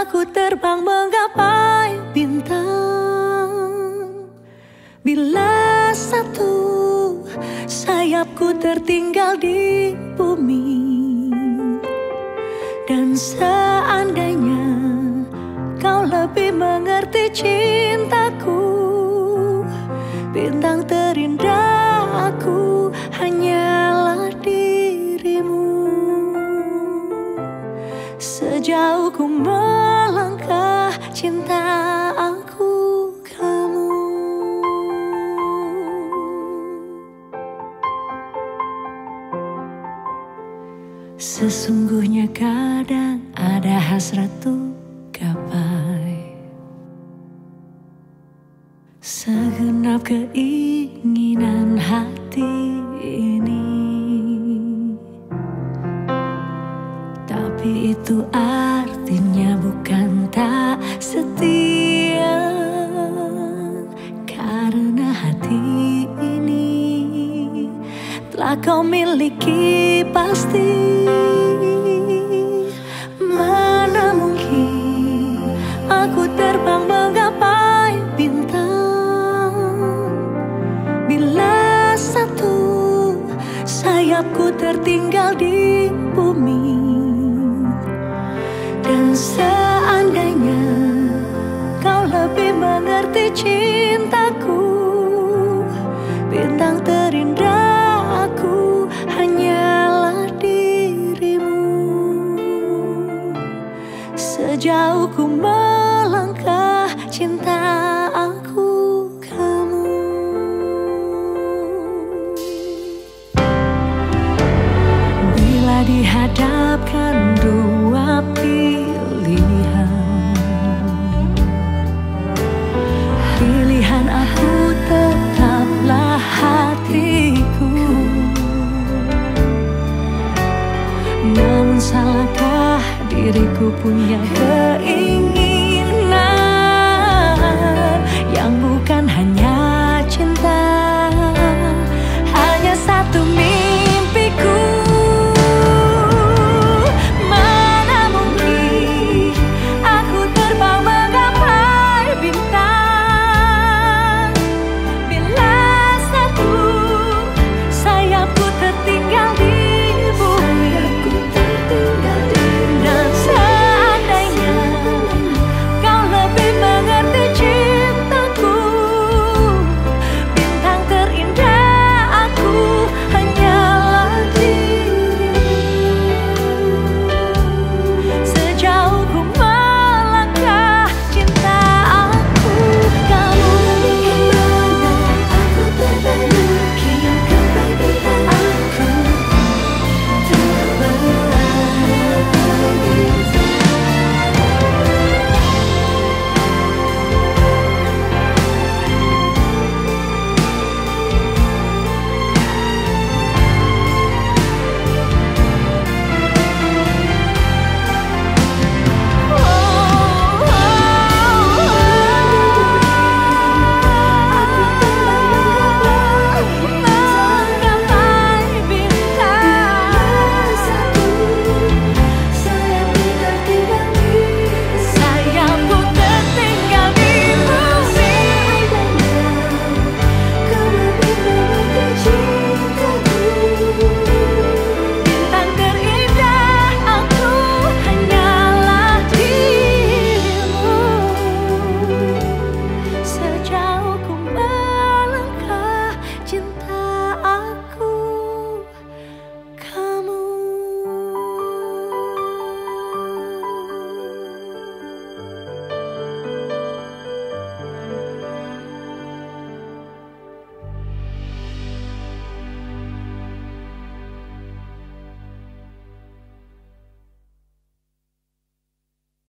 Aku terbang menggapai bintang. Bila satu sayapku tertinggal di bumi, dan seandainya kau lebih mengerti cintaku, bintang terindah aku hanyalah dirimu. Sejauh ku melangkah, cinta aku kamu. Sesungguhnya kadang ada hasrat tuh gapai, segenap keinginan hati ini. Tapi itu artinya bukan tak setia, karena hati ini telah kau miliki pasti. Mana mungkin aku terbang menggapai bintang, bila satu sayapku tertinggal di bumi. Dan seandainya kau lebih mengerti cintaku, bintang terindah aku hanyalah dirimu. Sejauh ku melangkah, cinta aku kamu. Bila dihadapkan dua pilihan aku tetaplah hatiku. Namun salahkah diriku punya keinginan yang bukan